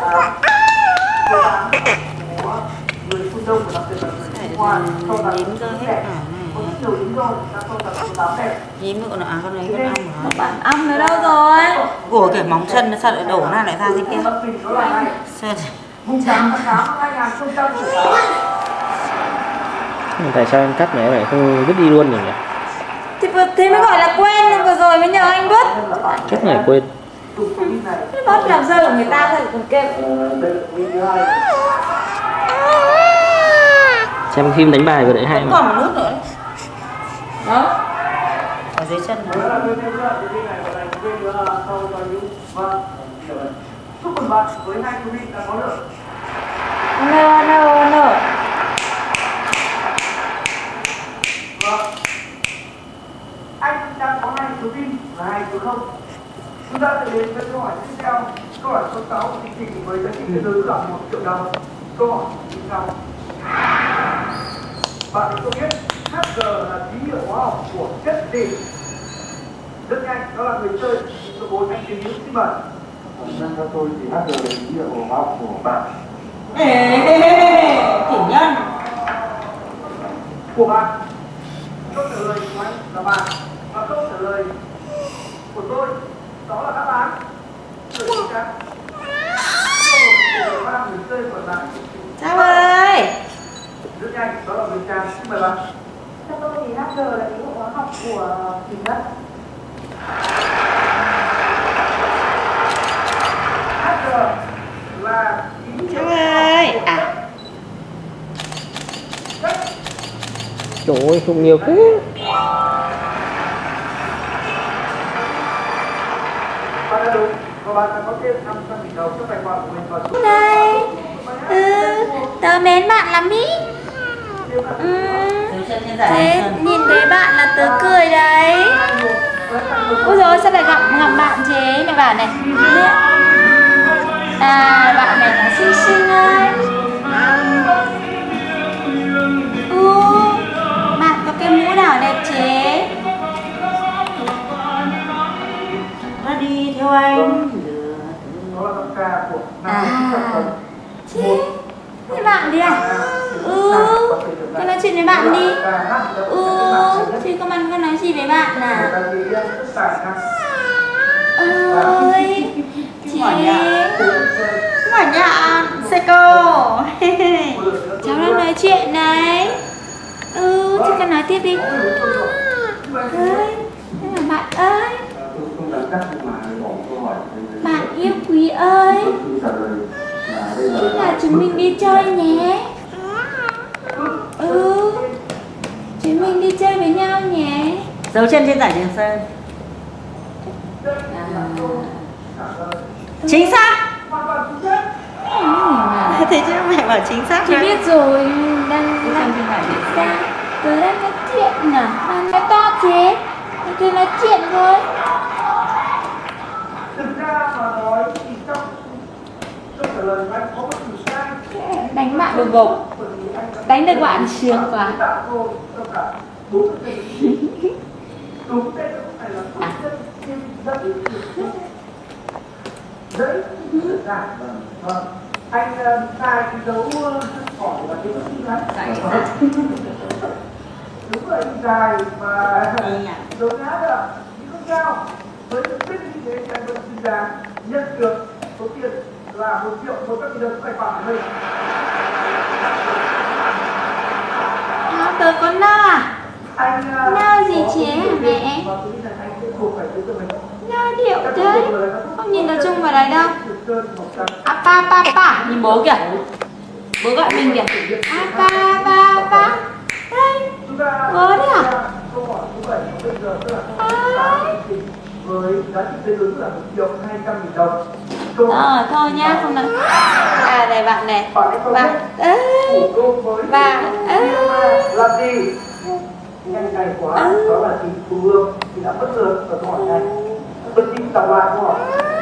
người phương Đông và đặc biệt là người Trung Hoa cho rằng rất đẹp, có rất nhiều lý do ta cho rằng số 8 đẹp. Nhím nữa à, con đấy con ong hả? Bạn ong ở đâu rồi? Của cái móng chân nó sao lại đổ ra lại ra thế kia? Sơn. Mùng 8 tháng 8 năm 2018. Tại sao em cắt này không vứt đi luôn nhỉ? Thì thế mới gọi là quên, vừa rồi mới nhờ anh vứt. Cắt này quên. Cái vứt làm rơi của người ta thôi còn kêu. Xem phim đánh bài vừa đấy hay mà. Còn một nút nữa. Đó. Ở dưới chân nó. Chúc mừng bạn với 2 cú đã có được. No. Anh đang có 2 số pin và 2 số 0. Chúng ta sẽ đến với câu hỏi tiếp theo. Câu hỏi số 6 của chương trình với giá trị tiền thưởng là 1 triệu đồng. Câu hỏi như sau. Bạn có biết Hg là ký hiệu hóa học của chất gì? Rất nhanh, đó là người chơi. Số 4 anh tìm hiểu xin mời. Theo tôi thì Hg là ký hiệu hóa học của bạn. Kỷ nhân. Của bạn. Câu trả lời của anh là bạn. Và câu trả lời của tôi đó là đáp án. Người chơi còn lại. Sao ơi? Rất nhanh, đó là người Trang. Xin mời bạn. Theo tôi thì Hg là ký hiệu hóa học của thủy đất. Hg là ký hiệu ơi. À. Trời ơi, không nhiều thế. Bạn đã đúng và bạn đã có thêm 500.000 đồng cho tài khoản của mình vào số Này. Tớ mến bạn lắm ý. Thế nhìn thấy bạn là tớ cười đấy. Ôi dồi sao lại gặp bạn chế này bảo này. À bạn này là xinh xinh ơi. Bạn có cái mũ nào đẹp chế? Nó đi theo anh. đó là giọng ca của À. Nam Sản Phẩm. Thế thế bạn đi à? Con nói chuyện với bạn đi. Chứ con ăn con nói gì với bạn à? Ơi chị Mở nhạc Seiko. Cháu đang nói chuyện đấy. Chứ con nói tiếp đi. Ơi, bạn ơi. Bạn yêu quý ơi. Thế là chúng mình đi chơi nhé. Chúng mình đi chơi với nhau nhé. Dấu chân trên giải Trường Sơn. Chính xác. Thế chứ mẹ bảo chính xác. Chị biết rồi, đang ra. Tớ đang nói chuyện à? Đang nói to thế. Tớ nói chuyện thôi. Thực ra mà nói thì trong câu trả lời của anh có một từ sai. Đánh bạn được gục. Đánh được bạn sướng quá. Đúng đây không phải là tốt nhất nhưng rất đấy là vâng anh sai cái dấu hỏi là cái gì đấy đúng rồi anh dài mà dấu ngã được nhưng không sao với sự biết như thế thì anh vẫn xin ra nhận được số tiền là 1.100.000 đồng tài khoản của mình. Tớ có nơ à? Nơ gì chế hả mẹ? Nơ điệu đấy. Không nhìn được chung vào đấy đâu. À pa. Nhìn bố kìa. Bố gọi mình kìa. À pa. Đây. Bố đấy à? Với giá trị tương ứng là 1.200.000 đồng. Thôi nhá, không được. À này bạn này. Bạn ơi. Bạn ơi. Là gì? Nhanh này quá, đó là chị Thu Hương. Chị đã bất ngờ ở câu hỏi này. Bất chính đọc lại câu hỏi.